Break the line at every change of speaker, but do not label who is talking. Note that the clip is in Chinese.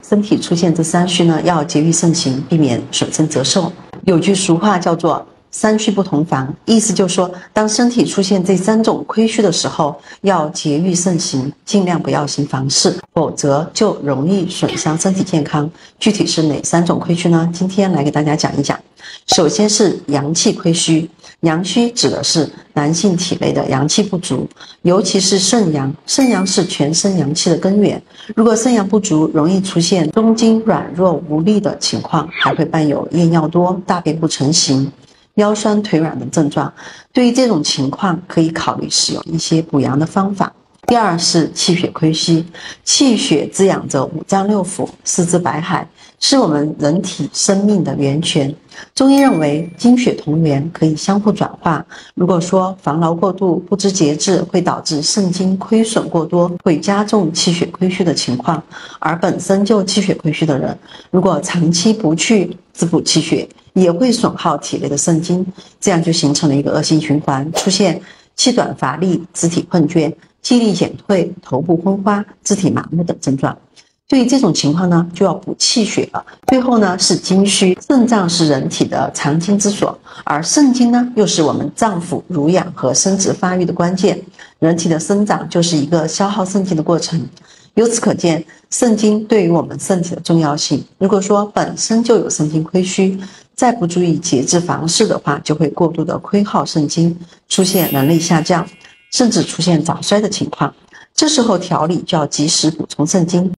身体出现这三虚呢，要节欲慎行，避免损身折寿。有句俗话叫做三虚不同房，意思就是说，当身体出现这三种亏虚的时候，要节欲慎行，尽量不要行房事，否则就容易损伤身体健康。具体是哪三种亏虚呢？今天来给大家讲一讲。首先是阳气亏虚，阳虚指的是男性体内的阳气不足，尤其是肾阳，肾阳是全身阳气的根源。如果肾阳不足，容易出现中经软弱无力的情况，还会伴有夜尿多、大便不成形、腰酸腿软等症状。对于这种情况，可以考虑使用一些补阳的方法。第二是气血亏虚，气血滋养着五脏六腑、四肢百骸，是我们人体生命的源泉。中医认为精血同源，可以相互转化。如果说防劳过度、不知节制，会导致肾精亏损过多，会加重气血亏虚的情况。而本身就气血亏虚的人，如果长期不去滋补气血，也会损耗体内的肾精，这样就形成了一个恶性循环，出现气短乏力、肢体困倦、记忆力减退、头部昏花、肢体麻木等症状。对于这种情况呢，就要补气血了。最后呢是精虚，肾脏是人体的藏精之所，而肾精呢又是我们脏腑濡养和生殖发育的关键。人体的生长就是一个消耗肾精的过程，由此可见肾精对于我们身体的重要性。如果说本身就有肾精亏虚，再不注意节制房事的话，就会过度的亏耗肾精，出现能力下降，甚至出现早衰的情况。这时候调理就要及时补充肾精。